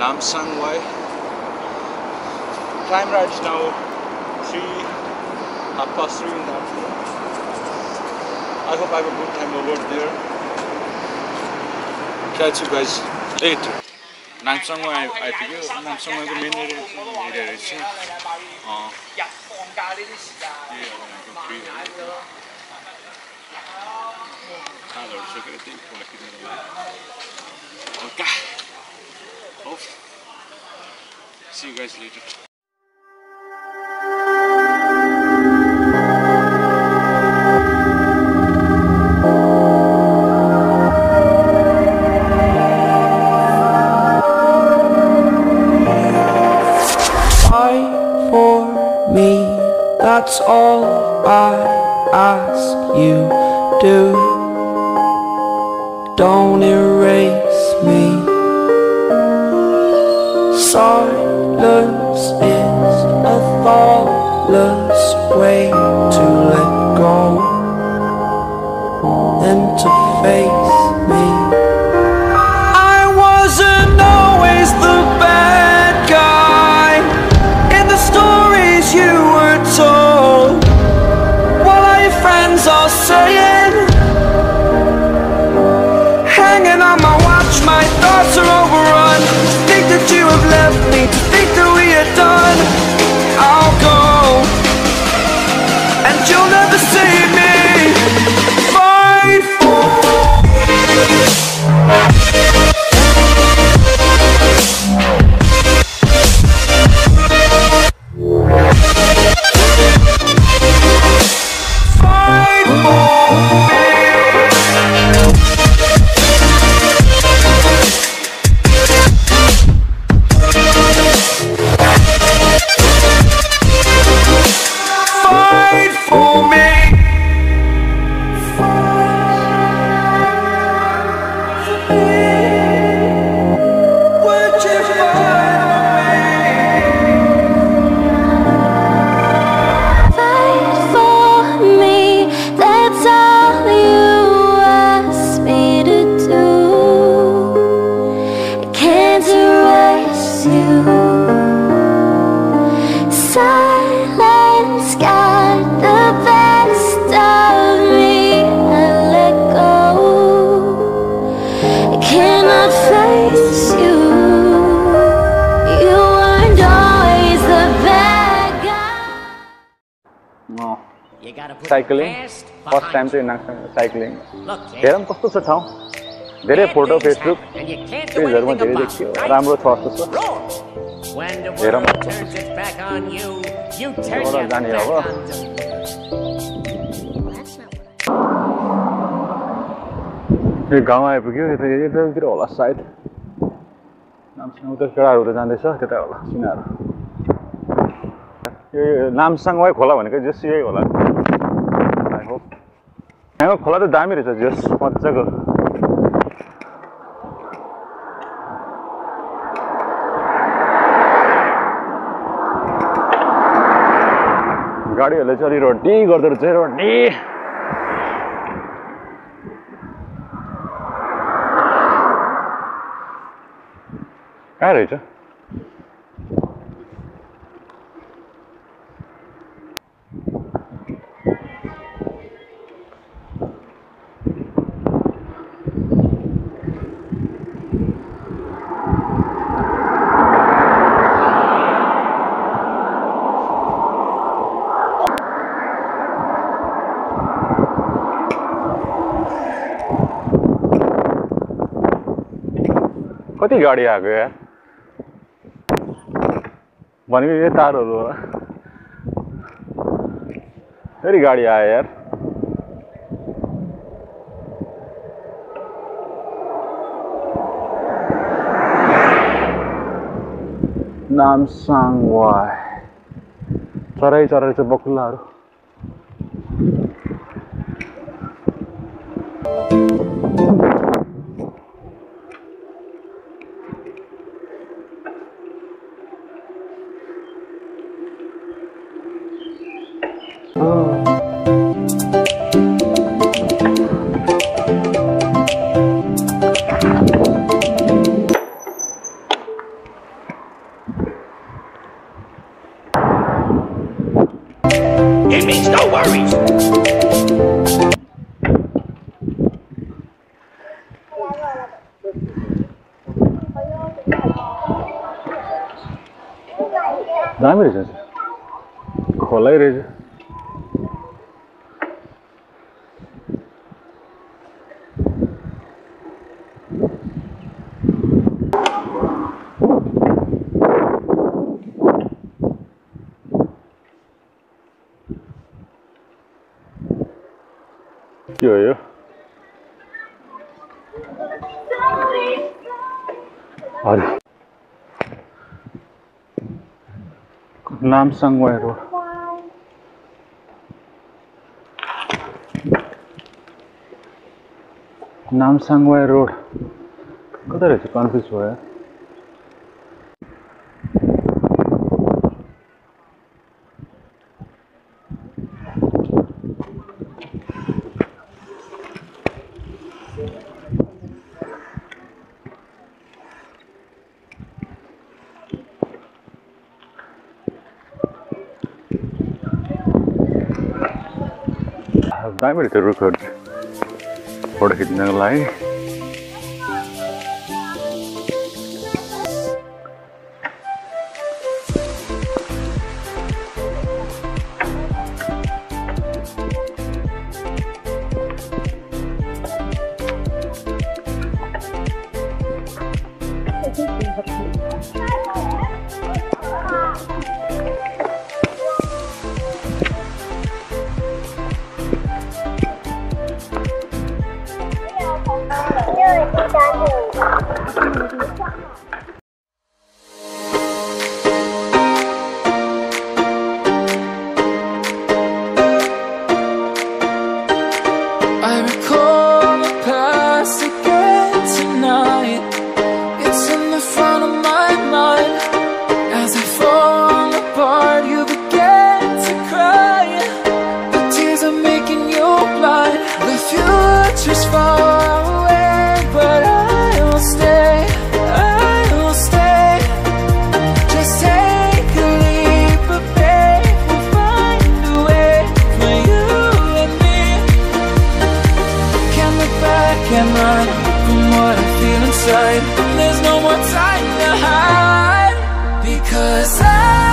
Sang Wai. Time right now 3:30 in the afternoon. I hope I have a good time over there. Catch you guys later. Sang Wai I figure Sang Wai main area is okay. Hope. See you guys later. Fight for me, that's all I ask you do. Don't erase me. Silence is a thoughtless way to let go and to face me. I wasn't always the bad guy in the stories you were told. What are your friends all saying? Hanging on my watch, my thoughts are overrun. To think that you have left me, to think that we are done. I'll go, and you'll never see me. Fight for cycling. First time to cycling. हेरौँ कस्तो छ ठाउँ. धेरै photo Facebook पेजहरुमा धेरै देखियो. राम्रो छ जस्तो छ. हेरौँ. एउटा जाने अब. यो गाउँ आइपुग्यो. यतातिर होला सायद. नामसँग उता केटाहरु जाँदैछ त्यता होला सिनाहरु. यो Sang Wai खोला भनेको जस यही होला. यहाँ खोला त दामी रहेछ जस मजाको. गाडीहरुले चाहिँ अलि रोटी गर्दै रहेछ रोटी. कहाँ रहेछ? कति गाडी आएको यार. भनेको यो तारहरु हो. फेरि गाडी आयो यार. Sang Wai. चराई चराई चाहिँ बकुल्लाहरु. दामी रहेछ, खोलै रहेछ। के हो यो? अरे नाम सांग वाई रोड। नाम सांग वाई रोड कता रहेछ? कन्फ्युज भयो। दामी रहेछ रुखहरू फोटो खिच्नको लागि। I recall the past again tonight. It's in the front of my mind. As I fall apart, you begin to cry. The tears are making you blind. The future's far away, but I will stay. I will stay. Just take a leap of faith. We'll find a way for you and me. Can't look back and run from what I feel inside. There's no more time to hide, because I